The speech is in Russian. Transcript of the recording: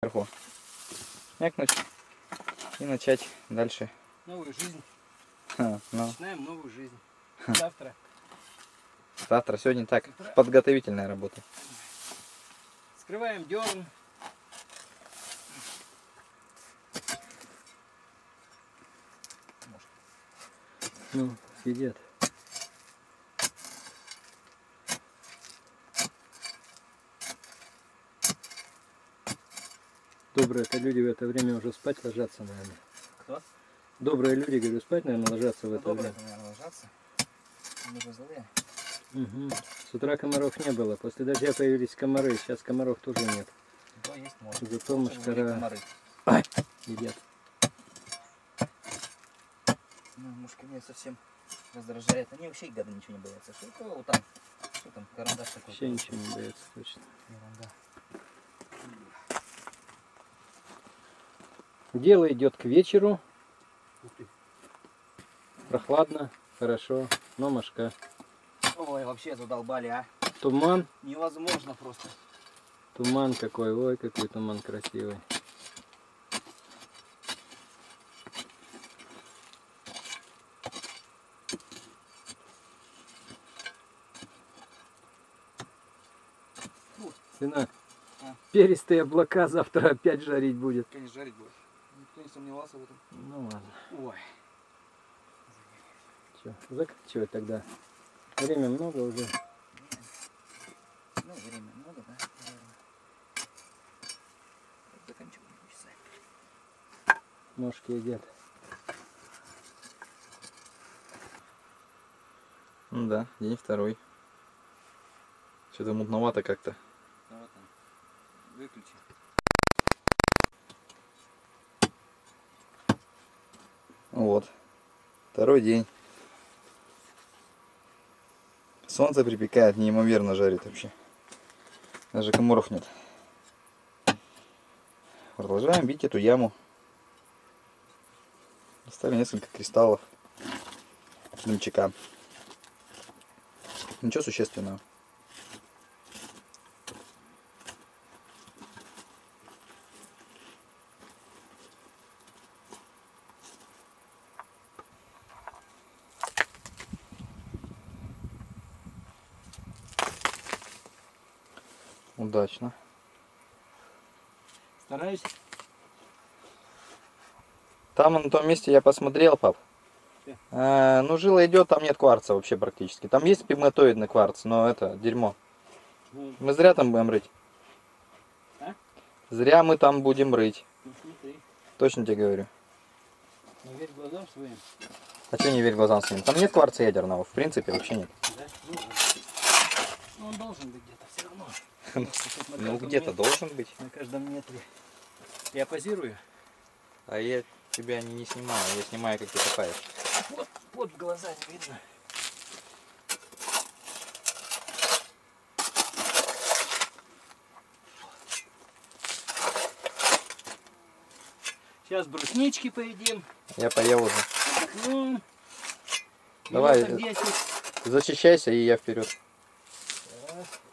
Вверху. Мякнуть и начать дальше. Новую жизнь. Ну. Начинаем новую жизнь. Завтра. Завтра, сегодня так. Подготовительная работа. Скрываем дерн. Ну, съедят. Добрые-то люди в это время уже спать ложатся, наверное. Кто? Добрые люди, говорю, спать, наверное, ложатся в это Добрые, время. наверное, ложатся. Мы же злые. Угу. С утра комаров не было. После дождя появились комары. Сейчас комаров тоже нет. Да, есть можно. Зато мушкара едят. Ну, мушка меня совсем раздражает. Они вообще гады ничего не боятся. Что вот там? Что там? Карандаш такой. Вообще ничего не боятся, точно. Ерунда. Дело идет к вечеру. Ух ты. Прохладно, хорошо, но мошка. Ой, вообще задолбали, а. Туман. Невозможно просто. Туман какой. Ой, какой туман красивый. Сынок, перистые облака завтра опять жарить будет. Конечно, жарить будет. Никто не сомневался в этом. Ну ладно. Ой. Че, заканчивать тогда? Время много уже. Ну, время много, да? Заканчиваем часа. Ножки едят. Ну да, день второй. Что-то мутновато как-то. Ну, вот он. Выключи. Вот. Второй день. Солнце припекает, неимоверно жарит вообще. Даже комаров нет. Продолжаем бить эту яму. Достали несколько кристаллов дымчака. Ничего существенного. Удачно. Стараюсь. Там на том месте я посмотрел, пап. Ну, жила идет, там нет кварца вообще практически. Там есть пигматоидный кварц, но это дерьмо. Мы зря там будем рыть. А? Зря мы там будем рыть. Ну, смотри. Точно тебе говорю. Не верь глазам своим. А что не верь глазам своим? Там нет кварца ядерного, в принципе, вообще нет. Да? Ну, он должен быть где-то все равно. Ну, где-то должен быть. На каждом метре. Я позирую. А я тебя не снимаю, я снимаю, как ты копаешь. Вот, под в глаза не видно. Сейчас бруснички поедим. Я поел уже. Ну, Давай, минуток 10. защищайся, и я вперед. Так.